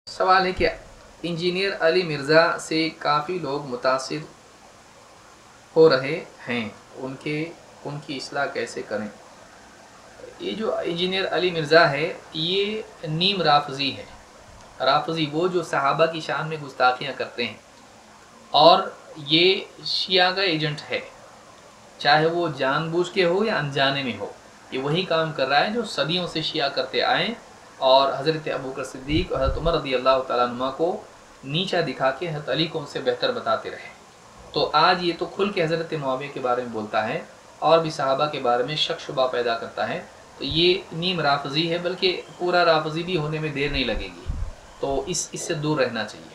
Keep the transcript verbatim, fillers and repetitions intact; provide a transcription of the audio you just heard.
सवाल है कि इंजीनियर अली मिर्ज़ा से काफ़ी लोग मुतासिर हो रहे हैं, उनके उनकी इस्लाह कैसे करें? ये जो इंजीनियर अली मिर्ज़ा है, ये नीम राफ़ज़ी है। राफ़ज़ी वो जो सहाबा की शान में गुस्ताखियाँ करते हैं, और ये शिया का एजेंट है, चाहे वो जानबूझ के हो या अनजाने में हो। ये वही काम कर रहा है जो सदियों से शिया करते आए और हज़रत अबू बकर सिद्दीक़ और हज़रत उमर रज़ी अल्लाह तआला अन्हुमा को नीचा दिखा के हज़रत अली को उनसे बेहतर बताते रहे। तो आज ये तो खुल के हज़रत मुआविया के बारे में बोलता है और भी सहाबा के बारे में शक शुबा पैदा करता है। तो ये नीम राफ़ज़ी है, बल्कि पूरा राफ़ज़ी भी होने में देर नहीं लगेगी। तो इस इससे दूर रहना चाहिए।